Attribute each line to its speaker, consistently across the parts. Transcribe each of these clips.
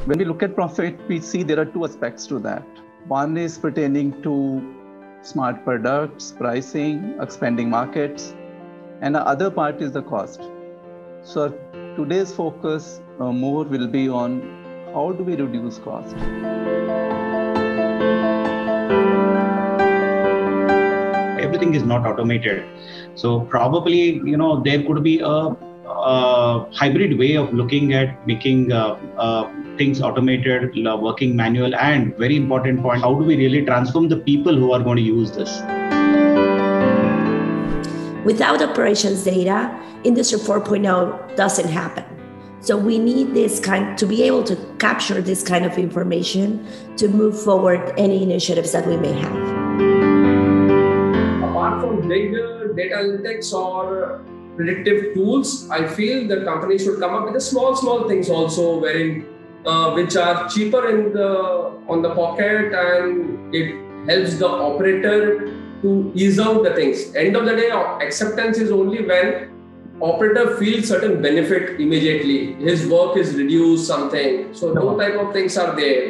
Speaker 1: When we look at profit, we see there are two aspects to that. One is pertaining to smart products, pricing, expanding markets, and the other part is the cost. So today's focus more will be on how do we reduce cost.
Speaker 2: Everything is not automated. So probably, there could be a hybrid way of looking at making things automated, working manual, and very important point, how do we really transform the people who are going to use this?
Speaker 3: Without operations data, Industry 4.0 doesn't happen. So we need to be able to capture this kind of information to move forward any initiatives that we may have.
Speaker 4: Apart from big data analytics or predictive tools, I feel the company should come up with the small things also, which are cheaper on the pocket, and it helps the operator to ease out the things. End of the day, acceptance is only when operator feels certain benefit immediately. His work is reduced, something. So those type of things are there.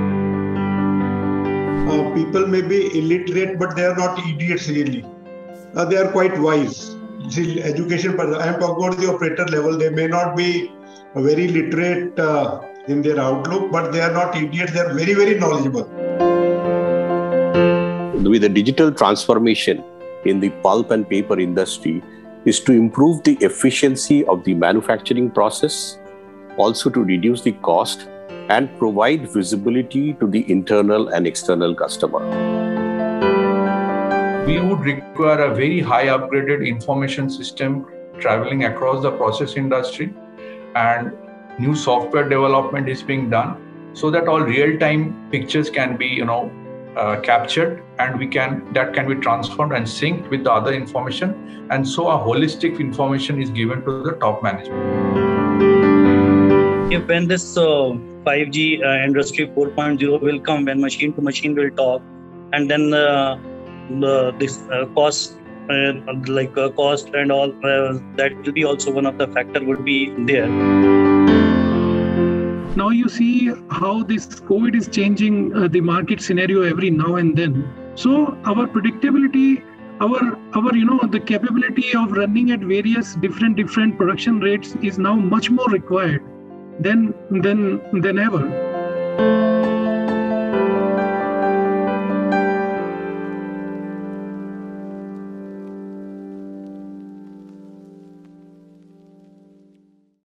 Speaker 5: People may be illiterate, but they are not idiots really. They are quite wise. See, education, I am talking about the operator level. They may not be very literate in their outlook, but they are not idiots. They are very, very knowledgeable.
Speaker 6: With the digital transformation in the pulp and paper industry is to improve the efficiency of the manufacturing process, also to reduce the cost and provide visibility to the internal and external customer.
Speaker 7: We would require a very high upgraded information system traveling across the process industry, and new software development is being done so that all real-time pictures can be captured, and that can be transformed and synced with the other information, and so a holistic information is given to the top management.
Speaker 8: When this 5G industry 4.0 will come, when machine to machine will talk, and then this cost and all, that will be also one of the factor would be there.
Speaker 9: Now you see how this COVID is changing the market scenario every now and then. So our predictability, our the capability of running at various different production rates is now much more required than ever.